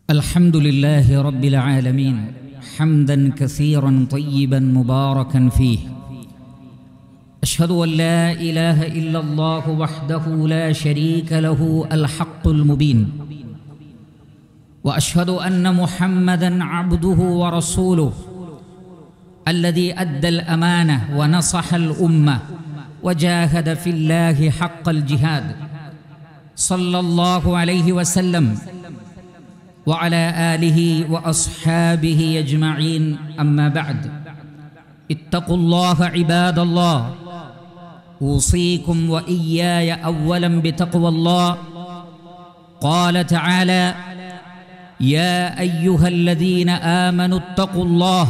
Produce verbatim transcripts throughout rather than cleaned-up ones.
الحمد لله رب العالمين حمدا كثيرا طيبا مباركا فيه. أشهد أن لا إله إلا الله وحده لا شريك له الحق المبين، وأشهد أن محمدا عبده ورسوله الذي أدى الأمانة ونصح الأمة وجاهد في الله حق الجهاد، صلى الله عليه وسلم وعلى آله وأصحابه أجمعين. أما بعد، اتقوا الله عباد الله، أوصيكم وإياي أولا بتقوى الله. قال تعالى: يا أيها الذين آمنوا اتقوا الله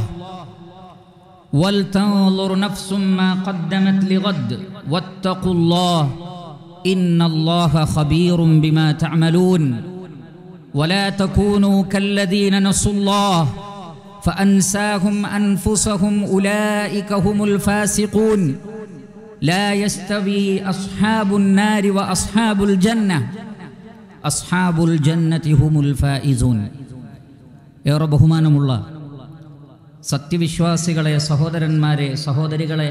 ولتنظر نفس ما قدمت لغد واتقوا الله إن الله خبير بما تعملون. ولا تكونوا كالذين نسوا الله فأنساهم أنفسهم أولئك هم الفاسقون. لا يستوي أصحاب النار وأصحاب الجنة أصحاب الجنة هم الفائزون. ഏറെ ബഹുമാനമുള്ള സത്യവിശ്വാസികളെ, സഹോദരന്മാരെ, സഹോദരികളെ,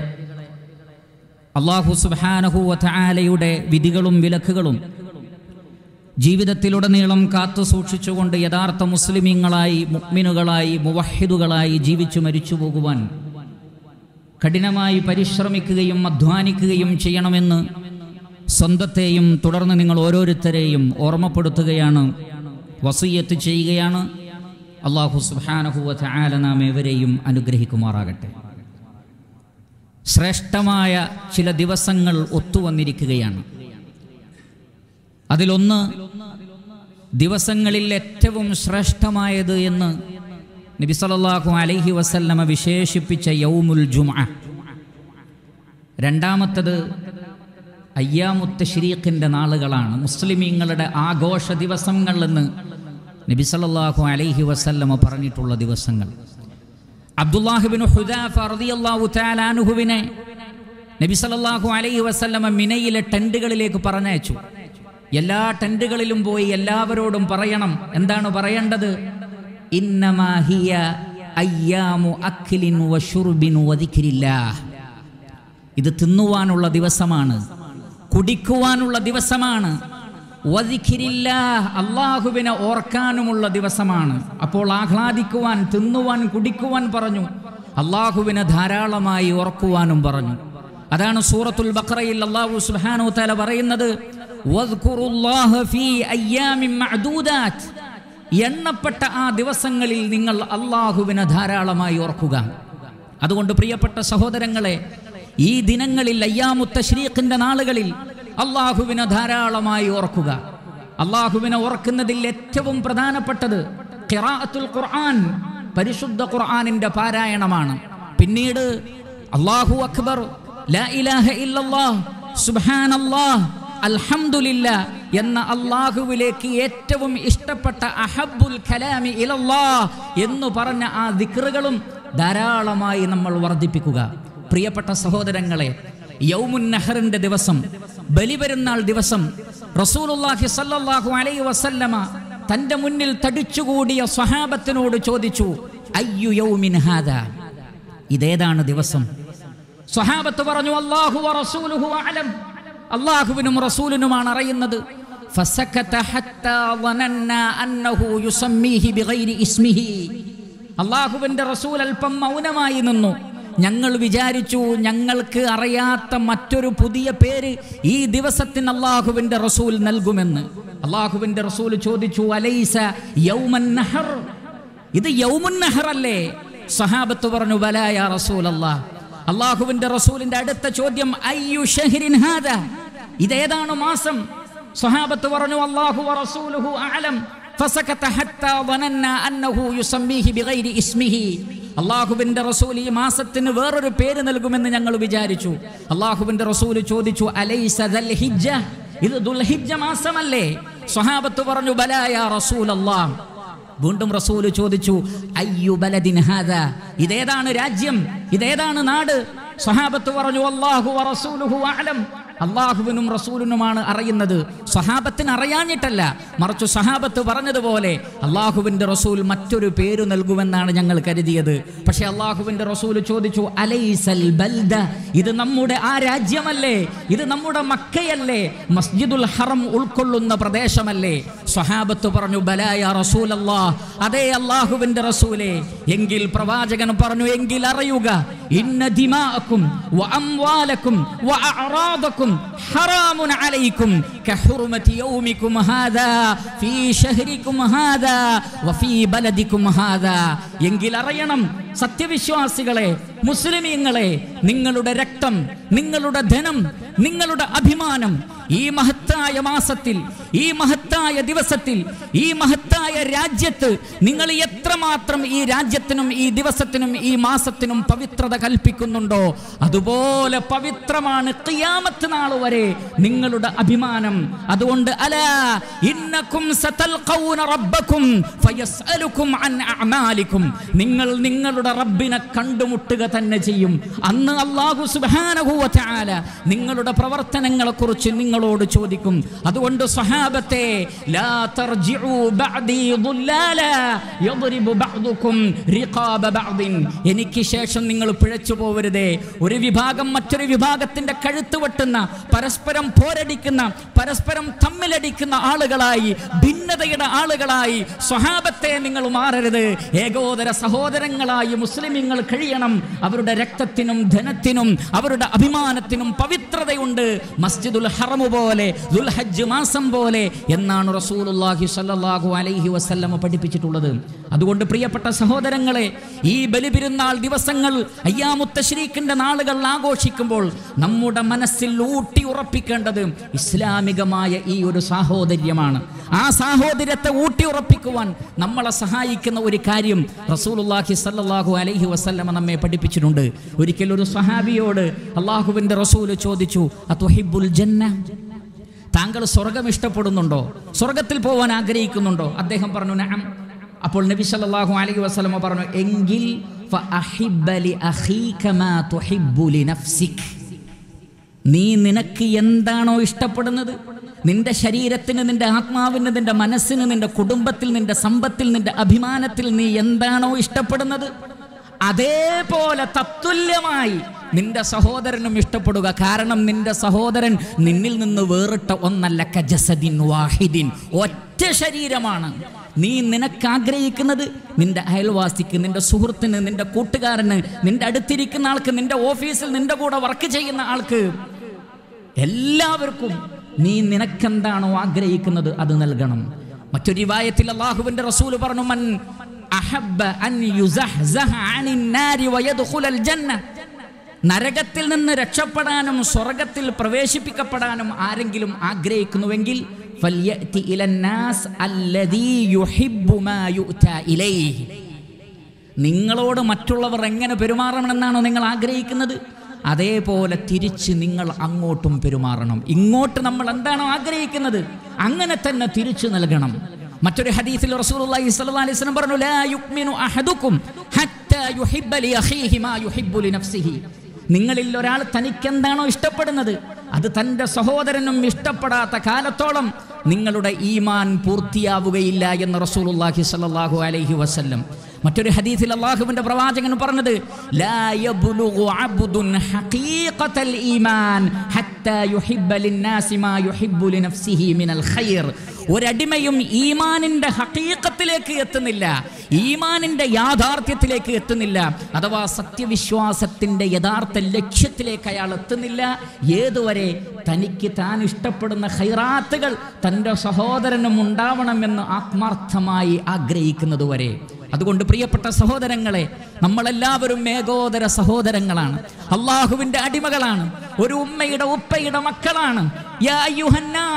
അല്ലാഹു സുബ്ഹാനഹു വ തആലയുടെ വിധികളും വിലക്കുകളും ജീവിതത്തിലുടനീളം കാത്തു സൂക്ഷിച്ചുകൊണ്ട് യഥാർത്ഥ മുസ്ലിമീങ്ങളായി, മുഅ്മിനുകളായി, മുവഹ്ഹിദുകളായി ജീവിച്ചു മരിച്ചു പോകുവാൻ കഠിനമായി പരിശ്രമിക്കുകയും അധ്വാനിക്കുകയും ചെയ്യണമെന്ന് സ്വന്തത്തെയും തുടർന്ന് നിങ്ങൾ ഓരോരുത്തരെയും ഓർമ്മപ്പെടുത്തുകയാണ്, വസിയ്യത്ത് ചെയ്യുകയാണ്. അല്ലാഹു സുബ്ഹാനഹു വ തആല നാം ഏവരെയും അനുഗ്രഹിക്കുമാറാകട്ടെ. ശ്രേഷ്ഠമായ ചില ദിവസങ്ങൾ ഒത്തുവന്നിരിക്കുകയാണ്. അതിലൊന്ന് ദിവസങ്ങളിൽ ഏറ്റവും ശ്രേഷ്ഠമായത് എന്ന് നബി സല്ലല്ലാഹു അലൈഹി വസല്ലമ വിശേഷിപ്പിച്ച യൗമുൽ ജുമുഅ. രണ്ടാമത്തത് അയ്യാമുത്ത് തശ്രീഖിൻ്റെ നാളുകളാണ്, മുസ്ലിമീങ്ങളുടെ ആഘോഷ ദിവസങ്ങൾ എന്ന് നബി സല്ലല്ലാഹു അലൈഹി വസല്ലമ പറഞ്ഞിട്ടുള്ള ദിവസങ്ങൾ. അബ്ദുല്ലാഹി ഇബ്നു ഹുദാഫ റളിയല്ലാഹു തആല അൻഹുവിനെ നബി സല്ലല്ലാഹു അലൈഹി വസല്ലമ മിനയിലെ ടെന്റുകളിലേക്ക് പറഞ്ഞയച്ചു. എല്ലാ ടെന്റുകളിലും പോയി എല്ലാവരോടും പറയണം. എന്താണ് പറയേണ്ടത്? ഇന്നമാ ഹിയ അയ്യാമു അക്ലിൻ വശുർബിൻ വദിക്രില്ലാഹ്. ഇത് തിന്നുവാനുള്ള ദിവസമാണ്, കുടിക്കുവാനുള്ള ദിവസമാണ്. വദിക്രില്ലാഹ്, അല്ലാഹുവിനെ ഓർക്കാനുമുള്ള ദിവസമാണ്. അപ്പോൾ ആഹ്ലാദിക്കുവാൻ, തിന്നുവാൻ, കുടിക്കുവാൻ പറഞ്ഞു. അല്ലാഹുവിനെ ധാരാളമായി ഓർക്കുവാനും പറഞ്ഞു. അതാണ് സൂറത്തുൽ ബഖറയിൽ അല്ലാഹു സുബ്ഹാനഹു വ തആല പറയുന്നത്, വദ്കുറുല്ലാഹ ഫീ അയ്യാമിൻ മഅദൂദാത്ത്. എണ്ണപ്പെട്ട ആ ദിവസങ്ങളിൽ നിങ്ങൾ അല്ലാഹുവിനെ ധാരാളമായി ഓർക്കുക. അതുകൊണ്ട് പ്രിയപ്പെട്ട സഹോദരങ്ങളെ, ഈ ദിനങ്ങളിൽ അയ്യാമുത്ത് തശ്രീഖിന്റെ നാളുകളിൽ അല്ലാഹുവിനെ ധാരാളമായി ഓർക്കുക. അല്ലാഹുവിനെ ഓർക്കുന്നതിൽ ഏറ്റവും പ്രധാനപ്പെട്ടത് ഖിറാഅത്തുൽ ഖുർആൻ, പരിശുദ്ധ ഖുർആനിന്റെ പാരായണമാണ്. പിന്നീട് അല്ലാഹു അക്ബർ, ലാ ഇലാഹ ഇല്ലല്ലാഹ്, സുബ്ഹാനല്ലാഹ്, അൽഹംദുലില്ലാഹ് എന്ന അല്ലാഹുവിലേക്ക് ഏറ്റവും ഇഷ്ടപ്പെട്ട അഹബ്ബുൽ കലാമി ഇലല്ലാഹ് എന്ന് പറഞ്ഞ ആ ദിക്റുകളും ധാരാളമായി നമ്മൾ വർദ്ധിപ്പിക്കുക. പ്രിയപ്പെട്ട സഹോദരങ്ങളെ, യൗമുൻ നഹറിന്റെ ദിവസം, ബലിപെരുന്നാൾ ദിവസം, റസൂലുള്ളാഹി സ്വല്ലല്ലാഹു അലൈഹി വസല്ലമ തന്റെ മുന്നിൽ തടിച്ചുകൂടിയ സ്വഹാബത്തിനോട് ചോദിച്ചു, അയ്യു യൗമിൻ ഹാദാ, ഇതേതാണ് ദിവസം? സ്വഹാബത്ത് പറഞ്ഞു, അല്ലാഹു വ റസൂലുഹു അഅലം, അല്ലാഹുവിനും റസൂലിനുമാണ് അറിയുന്നത്. ഫസകത ഹത്താ വനന്നാ അന്നഹു യുസമ്മീഹി ബിഗൈരി ഇസ്മിഹി. അല്ലാഹുവിന്റെ റസൂൽ അല്പം മൗനമായി നിന്നു. ഞങ്ങൾ വിചാരിച്ചു ഞങ്ങൾക്ക് അറിയാത്ത മറ്റൊരു പുതിയ പേര് ഈ ദിവസത്തിന് അല്ലാഹുവിന്റെ റസൂൽ നൽകുമെന്ന്. അല്ലാഹുവിന്റെ റസൂൽ ചോദിച്ചു, അലൈസ യൗമൻ നഹർ, ഇത് യൗമുൻ നഹർ അല്ലേ? സ്വഹാബത്ത് പറഞ്ഞു, ബലാ യാ റസൂലല്ലാഹ്. അല്ലാഹുവിന്റെ റസൂലിന്റെ അടുത്ത ചോദ്യം, അയ്യു ഷഹ്രിൻ ഹാദാ, ഇതേതാണ് മാസം? സ്വഹാബത്ത് പറഞ്ഞു, അല്ലാഹു വ റസൂലുഹു അഅലം. ഫസകത ഹത്താ വനന്നാ അന്നഹു യുസമ്മീഹി ബിഗൈരി ഇസ്മിഹി. അല്ലാഹുവിന്റെ റസൂൽ ഈ മാസത്തിന് വേറൊരു പേര് നൽകുമെന്ന് ഞങ്ങൾ വിചാരിച്ചു. അല്ലാഹുവിന്റെ റസൂൽ ചോദിച്ചു, അലൈസ ദുൽഹിജ്ജ, ഇത് ദുൽഹിജ്ജ മാസമല്ലേ? സ്വഹാബത്ത് പറഞ്ഞു, ബലാ യാ റസൂലല്ലാഹ്. വീണ്ടും റസൂൽ ചോദിച്ചു, അയ്യു ബലദിൻ ഹാദാ, ഇതേതാണ് രാജ്യം, ഇതേതാണ് നാട്? സ്വഹാബത്ത് പറഞ്ഞു, അല്ലാഹു വ റസൂലുഹു അഅലം. അള്ളാഹുവിനും റസൂലിനുമാണ് അറിയുന്നത്. സ്വഹാബത്തിന് അറിയാഞ്ഞിട്ടല്ല, മറിച്ച് സ്വഹാബത്ത് പറഞ്ഞതുപോലെ അള്ളാഹുവിന്റെ റസൂൽ മറ്റൊരു പേര് നൽകുമെന്നാണ് ഞങ്ങൾ കരുതിയത്. പക്ഷെ അള്ളാഹുവിന്റെ റസൂൽ ചോദിച്ചു, അലൈസൽ ബൽദ, ഇത് നമ്മുടെ ആ രാജ്യമല്ലേ, ഇത് നമ്മുടെ മക്കയല്ലേ, മസ്ജിദുൽ ഹറം ഉൾക്കൊള്ളുന്ന പ്രദേശമല്ലേ? സ്വഹാബത്ത് പറഞ്ഞു, ബലാ യാ റസൂലല്ലാഹ്, അതേ അള്ളാഹുവിന്റെ റസൂലേ. എങ്കിൽ പ്രവാചകൻ പറഞ്ഞു, എങ്കിൽ അറിയുക, ഇന്ന ദിമാഅക്കും വ അംവാലക്കും വ അഅറാദക്കും ഹറാമുൻ അലൈക്കും കഹുർമതി യൗമിക്കും ഹാദാ ഫീ ശഹരിക്കും ഹാദാ വഫീ ബലദിക്കും ഹാദാ. എങ്കിൽ അറിയണം സത്യവിശ്വാസികളെ, മുസ്ലിമീങ്ങളെ, നിങ്ങളുടെ രക്തം, നിങ്ങളുടെ ധനം, നിങ്ങളുടെ അഭിമാനം ഈ മഹത്തായ മാസത്തിൽ, ഈ മഹത്തായ ദിവസത്തിൽ, ഈ മഹത്തായ രാജ്യത്ത് നിങ്ങൾ എത്രമാത്രം ഈ രാജ്യത്തിനും ഈ ദിവസത്തിനും ഈ മാസത്തിനും പവിത്രത കൽപ്പിക്കുന്നുണ്ടോ അതുപോലെ പവിത്രമാണ് ഖിയാമത്ത് നാൾ വരെ നിങ്ങളുടെ അഭിമാനം. അതുകൊണ്ട് അലാ ഇന്നകും സതൽഖൗന റബ്ബകും ഫയസ്അലുകും അൻ അഅമാലികും, നിങ്ങൾ നിങ്ങളുടെ റബ്ബിനെ കണ്ടുമുട്ടുക തന്നെ ചെയ്യും. അന്ന് അല്ലാഹു സുബ്ഹാനഹു വ തആല നിങ്ങളുടെ പ്രവർത്തനങ്ങളെ കുറിച്ച് നിങ്ങളോട് ചോദിക്കും. അതുകൊണ്ട് സ്വഹാബത്തെ, ലാ തർജിഉ ബഅദി ദുല്ലാലാ യദ്രിബു ബഅദുകും റിഖാബ ബഅദിൻ, എനിക്ക് ശേഷം നിങ്ങൾ പിഴച്ചു പോവരുതേ. ഒരു വിഭാഗം മറ്റൊരു വിഭാഗത്തിന്റെ കഴുത്ത് വെട്ടുന്ന, പരസ്പരം പോരടിക്കുന്ന, പരസ്പരം തമ്മിലടിക്കുന്ന ആളുകളായി, ഭിന്നതയുടെ ആളുകളായി സ്വഹാബത്തെ നിങ്ങൾ മാറരുത്. ഏകോദര സഹോദരങ്ങളായി മുസ്ലിമീങ്ങൾ കഴിയണം. അവരുടെ രക്തത്തിനും ധനത്തിനും അവരുടെ അഭിമാനത്തിനും പവിത്രതയുണ്ട്, മസ്ജിദുൽ ഹറം പോലെ, ദുൽഹജ്ജ് മാസം പോലെ എന്നാണ് റസൂലുള്ളാഹി സ്വല്ലല്ലാഹു അലൈഹി വസല്ലം പഠിപ്പിച്ചിട്ടുള്ളത്. അതുകൊണ്ട് പ്രിയപ്പെട്ട സഹോദരങ്ങളെ, ഈ ബലിപെരുന്നാൾ ദിവസങ്ങൾ, അയ്യാമുത്ത് തശ്രീഖിന്റെ നാളുകൾ ആഘോഷിക്കുമ്പോൾ നമ്മുടെ മനസ്സിൽ ഊട്ടി ഉറപ്പിക്കേണ്ടത് ഇസ്ലാമികമായ ഈ ഒരു സാഹോദര്യമാണ്. ആ സാഹോദര്യത്തെ ഊട്ടി ഉറപ്പിക്കുവാൻ നമ്മളെ സഹായിക്കുന്ന ഒരു കാര്യം റസൂലുള്ളാഹി സ്വല്ലല്ലാഹു അലൈഹി വസല്ലം നമ്മെ പഠിപ്പിച്ചിട്ടുണ്ട്. ഒരിക്കൽ ഒരു സ്വഹാബിയോട് അല്ലാഹുവിന്റെ റസൂൽ ചോദിച്ചു, അതുഹിബ്ബുൽ ജന്ന, താങ്കൾ സ്വർഗം ഇഷ്ടപ്പെടുന്നുണ്ടോ, സ്വർഗത്തിൽ പോവാൻ ആഗ്രഹിക്കുന്നുണ്ടോ? അദ്ദേഹം പറഞ്ഞു, നഅം. അപ്പോൾ നബി സല്ലല്ലാഹു അലൈഹി വസല്ലം പറഞ്ഞു, എങ്കിൽ ഫഅഹിബ്ബ ലി അഖീക മാ തുഹിബ്ബു ലി നഫ്സിക്, നീ നിനക്ക് എന്താണോ ഇഷ്ടപ്പെടുന്നത്, നിന്റെ ശരീരത്തിന്, നിന്റെ ആത്മാവിന്, നിന്റെ മനസ്സിന്, നിന്റെ കുടുംബത്തിൽ, നിന്റെ സമ്പത്തിൽ, നിന്റെ അഭിമാനത്തിൽ നീ എന്താണോ ഇഷ്ടപ്പെടുന്നത് അതേപോലെ തത്തുല്യമായി നിന്റെ സഹോദരനും ഇഷ്ടപ്പെടുക. കാരണം നിന്റെ സഹോദരൻ നിന്നിൽ നിന്ന് വേറിട്ട ഒന്നല്ല, കജസദിൻ വാഹിദിൻ, ഒറ്റ ശരീരമാണ്. നീ നിനക്ക് ആഗ്രഹിക്കുന്നത് നിന്റെ അയൽവാസിക്ക്, നിന്റെ സുഹൃത്തിന്, നിന്റെ കൂട്ടുകാരന്, നിന്റെ അടുത്തിരിക്കുന്ന ആൾക്ക്, നിന്റെ ഓഫീസിൽ നിന്റെ കൂടെ വർക്ക് ചെയ്യുന്ന ആൾക്ക്, എല്ലാവർക്കും നീ നിനക്കെന്താണോ ആഗ്രഹിക്കുന്നത് അത് നൽകണം. മറ്റൊരു റിവായത്തിൽ അല്ലാഹുവിന്റെ റസൂൽ പറഞ്ഞു, മൻ അഹബ്ബ അൻ യുസഹ്സഹ അനിൻ നാരി വയദ്ഖുലൽ ജന്ന, നരകത്തിൽ നിന്ന് രക്ഷപ്പെടാനും സ്വർഗത്തിൽ പ്രവേശിപ്പിക്കപ്പെടാനും ആരെങ്കിലും ആഗ്രഹിക്കുന്നുവെങ്കിൽ ഫൽയഅതി ഇലന്നാസ് അല്ലദീ യുഹിബ്ബു മാ യുഅ്താ ഇലൈഹി, നിങ്ങളോട് മറ്റുള്ളവർ എങ്ങനെ പെരുമാറണമെന്നാണോ നിങ്ങൾ ആഗ്രഹിക്കുന്നത് അതേപോലെ തിരിച്ച് നിങ്ങൾ അങ്ങോട്ടും പെരുമാറണം. ഇങ്ങോട്ട് നമ്മൾ എന്താണോ ആഗ്രഹിക്കുന്നത് അങ്ങനെ തന്നെ തിരിച്ചു നൽകണം. മറ്റൊരു ഹദീസിൽ റസൂലുള്ളാഹി സ്വല്ലല്ലാഹു അലൈഹി വസല്ലം പറഞ്ഞു, ലാ യുഅ്മിനു അഹദുക്കും ഹത്താ യുഹിബ്ബ ലി അഖീഹി മാ യുഹിബ്ബു ലി നഫ്സിഹി, നിങ്ങളിൽ ഒരാൾ തനിക്കെന്താണോ ഇഷ്ടപ്പെടുന്നത് അത് തൻ്റെ സഹോദരനും ഇഷ്ടപ്പെടാത്ത കാലത്തോളം നിങ്ങളുടെ ഈമാൻ പൂർത്തിയാവുകയില്ല എന്ന് റസൂലുള്ളാഹി സ്വല്ലല്ലാഹു അലൈഹി വസല്ലം. മറ്റൊരു ഹദീസിൽ അല്ലാഹുവിന്റെ പ്രവാചകൻ പറഞ്ഞത്, ലാ യബ്ലുഗു അബ്ദുൻ ഹഖീഖത്തൽ ഈമാൻ ഹത്താ യുഹിബ്ബ ലിന്നാസി മാ യുഹിബ്ബു ലിനഫ്സിഹി മിനൽ ഖൈർ, ഒരടിമയും ഈമാനിന്റെ ഹഖീഖത്തിലേക്ക് എത്തുന്നില്ല, ഈമാനിന്റെ യാഥാർത്ഥ്യത്തിലേക്ക് എത്തുന്നില്ല, അഥവാ സത്യവിശ്വാസത്തിന്റെ യഥാർത്ഥ ലക്ഷ്യത്തിലേക്ക് അയാൾ എത്തുന്നില്ല. ഏതുവരെ? തനിക്ക് താൻ ഇഷ്ടപ്പെടുന്ന ഖൈറാത്തുകൾ തൻ്റെ സഹോദരനും ഉണ്ടാവണമെന്ന് ആത്മാർത്ഥമായി ആഗ്രഹിക്കുന്നത് വരെ. അതുകൊണ്ട് പ്രിയപ്പെട്ട സഹോദരങ്ങളെ, നമ്മളെല്ലാവരും ഏകോദര സഹോദരങ്ങളാണ്, അള്ളാഹുവിന്റെ അടിമകളാണ്, ഒരു ഉമ്മയുടെ ഉപ്പയുടെ മക്കളാണ്. യാ അയ്യുഹന്നാസ്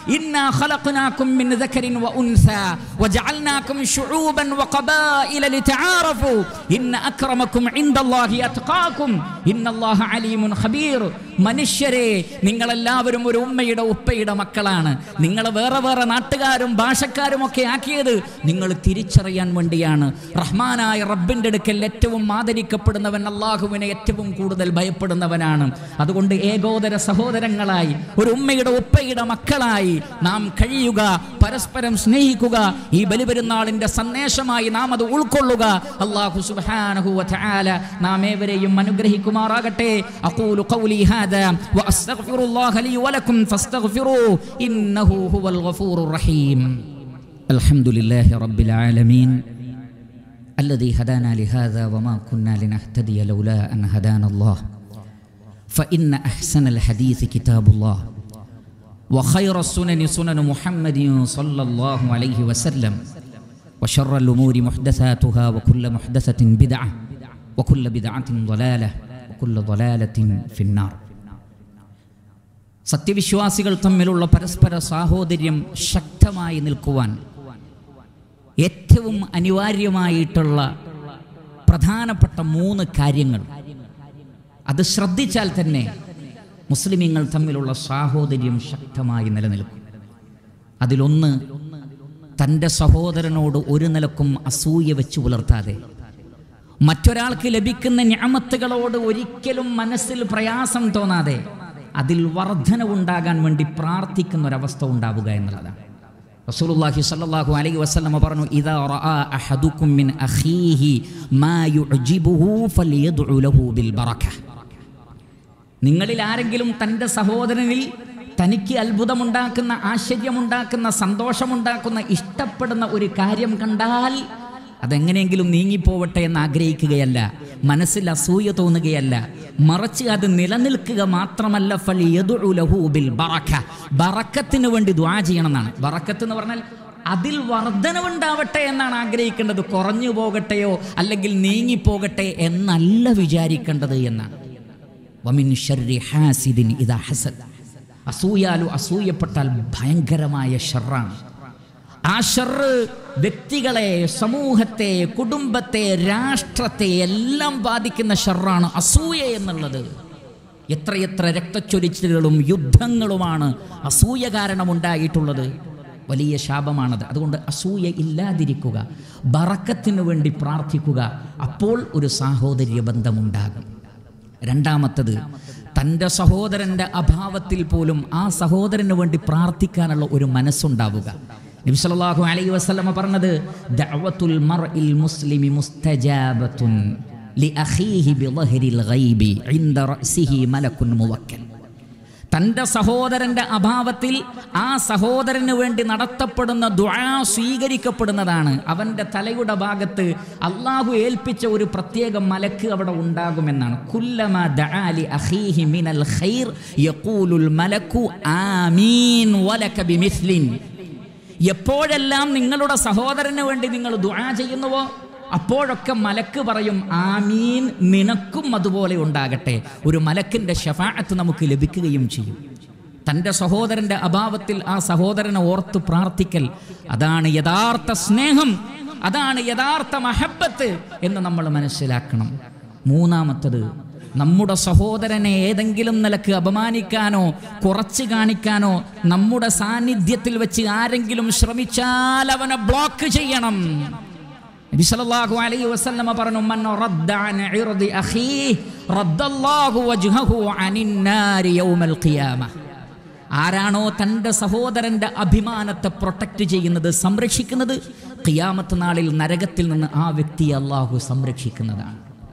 ഇന്നാ ഖലഖനാകും മിൻ ദക്കറിൻ വ ഉൻസാ വജഅൽനാകും ശുഊബൻ വഖബായില ലിതആറഫു ഇന്ന അക്രമകും ഇൻദല്ലാഹി അത്ഖാകും ഇന്നല്ലാഹ അലീമുൻ ഖബീർ. മനുഷ്യരെ, നിങ്ങളെല്ലാവരും ഒരു ഉമ്മയുടെ ഉപ്പയുടെ മക്കളാണ്. നിങ്ങൾ വേറെ വേറെ നാട്ടുകാരും ഭാഷക്കാരും ഒക്കെ ആക്കിയത് നിങ്ങൾ തിരിച്ചറിയാൻ വേണ്ടിയാണ്. റഹ്മാനായ റബ്ബിന്റെ അടുക്കൽ ഏറ്റവും ആദരിക്കപ്പെടുന്നവൻ അള്ളാഹുവിനെ ഏറ്റവും കൂടുതൽ ഭയപ്പെടുന്നവനാണ്. അതുകൊണ്ട് ഏകോദര സഹോദരങ്ങളായി ഒരു ഉമ്മയുടെ ഉപ്പയുടെ മക്കളായി നാം കഴിയുക, പരസ്പരം സ്നേഹിക്കുക. ഈ ബലിപെരുന്നാളിന്റെ സന്ദേശമായി നാം അത് ഉൾക്കൊള്ളുക. അല്ലാഹു സുബ്ഹാനഹു വ തആല നാം ഏവരെയും അനുഗ്രഹിക്കുമാറാകട്ടെ. അഖൂലു ഖൗലി ഹാദാ വ അസ്തഗ്ഫിറുല്ലാഹ ലി വ ലക്കും ഫസ്തഗ്ഫിറൂഹു ഇന്നഹു ഹുവൽ ഗഫൂറുർ റഹീം. അൽഹംദുലില്ലാഹി റബ്ബിൽ ആലമീൻ الذي هدانا لهذا وما كنا لنهتدي لولا أن هدانا الله فإن أحسن الحديث كتاب الله وخير السنن سنن محمد صلى الله عليه وسلم وشر الأمور محدثاتها وكل محدثة بدعة وكل بدعة ضلالة وكل ضلالة في النار. സത്യവിശ്വാസികൾ തമ്മിലുള്ള പരസ്പര സാഹോദര്യം ശക്തമായി നിൽക്കുവാൻ ഏറ്റവും അനിവാര്യമായിട്ടുള്ള പ്രധാനപ്പെട്ട മൂന്ന് കാര്യങ്ങൾ, അത് ശ്രദ്ധിച്ചാൽ തന്നെ മുസ്ലിമീങ്ങൾ തമ്മിലുള്ള സാഹോദര്യം ശക്തമായി നിലനിൽക്കും. അതിലൊന്ന്, തൻ്റെ സഹോദരനോട് ഒരു നിലക്കും അസൂയ വെച്ച് പുലർത്താതെ, മറ്റൊരാൾക്ക് ലഭിക്കുന്ന നിഅമത്തുകളോട് ഒരിക്കലും മനസ്സിൽ പ്രയാസം തോന്നാതെ അതിൽ വർധനവുണ്ടാകാൻ വേണ്ടി പ്രാർത്ഥിക്കുന്ന ഒരവസ്ഥ ഉണ്ടാവുക എന്നുള്ളതാണ്. റസൂലുള്ളാഹി സ്വല്ലല്ലാഹു അലൈഹി വസല്ലം പറഞ്ഞു, ഇദാ റആ അഹദുകും മിൻ അഖീഹി മാ യുഅ്ജിബുഹു ഫൽയദ്ഉ ലഹു ബിൽ ബറക. നിങ്ങളിൽ ആരെങ്കിലും തൻ്റെ സഹോദരനിൽ തനിക്ക് അത്ഭുതമുണ്ടാക്കുന്ന, ആശ്ചര്യമുണ്ടാക്കുന്ന, സന്തോഷമുണ്ടാക്കുന്ന, ഇഷ്ടപ്പെടുന്ന ഒരു കാര്യം കണ്ടാൽ അതെങ്ങനെയെങ്കിലും നീങ്ങിപ്പോവട്ടെ എന്ന് ആഗ്രഹിക്കുകയല്ല, മനസ്സിൽ അസൂയ തോന്നുകയല്ല, മറിച്ച് അത് നിലനിൽക്കുക മാത്രമല്ല, ഫൽയദ്ഉ ലഹു ബിൽ ബറക, ബറക്കത്തിന് വേണ്ടി ദുആ ചെയ്യണം എന്നാണ്. ബറക്കത്ത് എന്ന് പറഞ്ഞാൽ അതിൽ വർധനവുണ്ടാവട്ടെ എന്നാണ് ആഗ്രഹിക്കേണ്ടത്. കുറഞ്ഞു പോകട്ടെയോ അല്ലെങ്കിൽ നീങ്ങിപ്പോകട്ടെ എന്നല്ല വിചാരിക്കേണ്ടത് എന്നാണ്. വമിൻ ശർരി ഹാസിദിൻ ഇദാ ഹസദ്, അസൂയാലു അസൂയപ്പെട്ടാൽ ഭയങ്കരമായ ഷർറാണ്. ആ ഷർറ് വ്യക്തികളെ, സമൂഹത്തെ, കുടുംബത്തെ, രാഷ്ട്രത്തെ എല്ലാം ബാധിക്കുന്ന ഷർറാണ് അസൂയ എന്നുള്ളത്. എത്രയെത്ര രക്തച്ചൊരിച്ചിലുകളും യുദ്ധങ്ങളുമാണ് അസൂയ കാരണമുണ്ടായിട്ടുള്ളത്. വലിയ ശാപമാണത്. അതുകൊണ്ട് അസൂയ ഇല്ലാതിരിക്കുക, ബറക്കത്തിനു വേണ്ടി പ്രാർത്ഥിക്കുക. അപ്പോൾ ഒരു സാഹോദര്യ ബന്ധമുണ്ടാകും. രണ്ടാമത്തത്, തൻ്റെ സഹോദരൻ്റെ അഭാവത്തിൽ പോലും ആ സഹോദരന് വേണ്ടി പ്രാർത്ഥിക്കാനുള്ള ഒരു മനസ്സുണ്ടാവുക. നബി സല്ലല്ലാഹു അലൈഹി വസല്ലം പറഞ്ഞത്, ദഅവത്തുൽ മർഇൽ മുസ്ലിമി മുസ്തജാബത്തുൻ ലിഅഖീഹി ബിളഹരിൽ ഗൈബി ഇൻദ റഅസിഹി മലക്കുൻ മുവക്കൽ. തൻ്റെ സഹോദരൻ്റെ അഭാവത്തിൽ ആ സഹോദരന് വേണ്ടി നടത്തപ്പെടുന്ന ദുആ സ്വീകരിക്കപ്പെടുന്നതാണ്. അവൻ്റെ തലയുടെ ഭാഗത്ത് അള്ളാഹു ഏൽപ്പിച്ച ഒരു പ്രത്യേക മലക്ക് അവിടെ ഉണ്ടാകുമെന്നാണ്. കുല്ലമാ ദഅ ലി അഖീഹി മിനൽ ഖൈർ യഖൂലുൽ മലക്കു ആമീൻ വലക ബിമിസ്ലിൻ. എപ്പോഴെല്ലാം നിങ്ങളുടെ സഹോദരന് വേണ്ടി നിങ്ങൾ ദുആ ചെയ്യുന്നുവോ അപ്പോഴൊക്കെ മലക്ക് പറയും, ആമീൻ, നിനക്കും അതുപോലെ ഉണ്ടാകട്ടെ. ഒരു മലക്കിൻ്റെ ശഫാഅത്ത് നമുക്ക് ലഭിക്കുകയും ചെയ്യും. തൻ്റെ സഹോദരൻ്റെ അഭാവത്തിൽ ആ സഹോദരനെ ഓർത്ത് പ്രാർത്ഥിക്കൽ, അതാണ് യഥാർത്ഥ സ്നേഹം, അതാണ് യഥാർത്ഥ മഹബ്ബത്ത് എന്ന് നമ്മൾ മനസ്സിലാക്കണം. മൂന്നാമത്തത്, നമ്മുടെ സഹോദരനെ ഏതെങ്കിലും നിലക്ക് അപമാനിക്കാനോ കുറച്ച് കാണിക്കാനോ നമ്മുടെ സാന്നിധ്യത്തിൽ വെച്ച് ആരെങ്കിലും ശ്രമിച്ചാൽ അവനെ ബ്ലോക്ക് ചെയ്യണം. നബി സല്ലല്ലാഹു അലൈഹി വസല്ലം പറഞ്ഞു, മൻ റദ്ദ അൻ ഇർദി അഖീഹി റദ്ദല്ലാഹു വജ്ഹഹു അനിൻ നാരി യൗമൽ ഖിയാമ. ആരാണോ തൻ്റെ സഹോദരൻ്റെ അഭിമാനത്തെ പ്രൊട്ടക്റ്റ് ചെയ്യുന്നത്, സംരക്ഷിക്കുന്നത്, ഖിയാമത്ത് നാളിൽ നരകത്തിൽ നിന്ന് ആ വ്യക്തിയെ അല്ലാഹു സംരക്ഷിക്കുന്നതാണ്.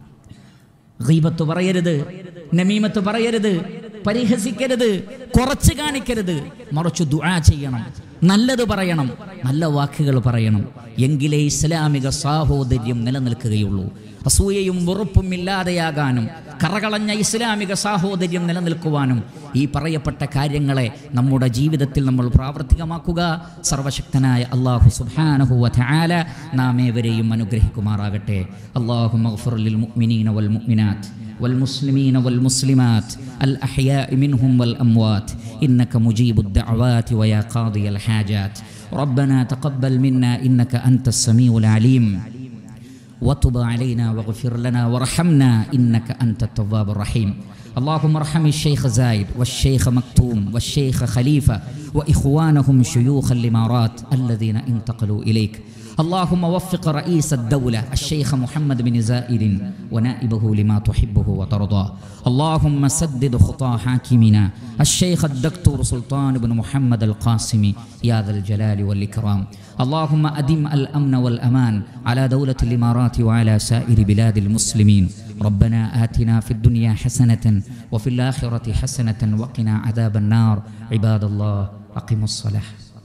ഗീബത്ത് പറയരുത്, നമീമത്ത് പറയരുത്, പരിഹസിക്കരുത്, കുറച്ച് കാണിക്കരുത്, മറിച്ച് ദുആ ചെയ്യണം, നല്ലത് പറയണം, നല്ല വാക്കുകൾ പറയണം. എങ്കിലേ ഇസ്ലാമിക സാഹോദര്യം നിലനിൽക്കുകയുള്ളൂ. അസൂയയും വെറുപ്പും ഇല്ലാതെയാകാനും കറകളഞ്ഞ ഇസ്ലാമിക സാഹോദര്യം നിലനിൽക്കുവാനും ഈ പറയപ്പെട്ട കാര്യങ്ങളെ നമ്മുടെ ജീവിതത്തിൽ നമ്മൾ പ്രാവർത്തികമാക്കുക. സർവശക്തനായ അല്ലാഹു സുബ്ഹാനഹു വ തആല നാം ഏവരെയും അനുഗ്രഹിക്കുമാറാകട്ടെ. അല്ലാഹുമ്മ ഗ്ഫിർ ലിൽ മുഅ്മിനീന വൽ മുഅ്മിനാത്ത് والمسلمين والمسلمات الأحياء منهم والأموات إنك مجيب الدعوات ويا قاضي الحاجات. ربنا تقبل منا إنك أنت السميع العليم وتب علينا واغفر لنا وارحمنا إنك أنت التواب الرحيم. اللهم ارحم الشيخ زايد والشيخ مكتوم والشيخ خليفة وإخوانهم شيوخ الإمارات الذين انتقلوا إليك. اللهم وفق رئيس الدولة الشيخ محمد بن زايد ونائبه لما تحبه وترضاه. اللهم سدد خطى حاكمنا الشيخ الدكتور سلطان بن محمد القاسمي يا ذا الجلال والإكرام. اللهم أدم الأمن والأمان على دولة الإمارات وعلى سائر بلاد المسلمين. ربنا آتنا في الدنيا حسنة وفي الآخرة حسنة وقنا عذاب النار. عباد الله أقيموا الصلاة.